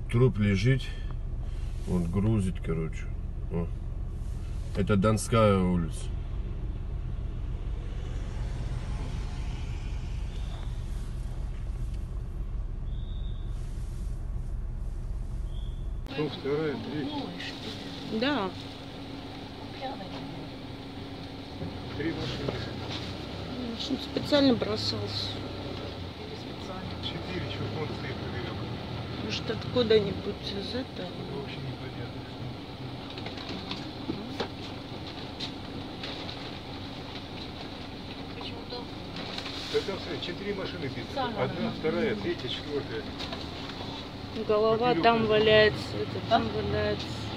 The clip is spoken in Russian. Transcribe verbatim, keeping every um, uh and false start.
Вот труп лежит, он грузит, короче. О. Это Донская улица. Ну, вторая, третья. Да. Три машины. Он специально бросался. Четыре, что он стоит поверх. Может, откуда-нибудь из этого? Вообще непонятно. Да там, смотри, четыре машины бито. Одна, вторая, третья, четвертая. Голова там валяется, это там валяется.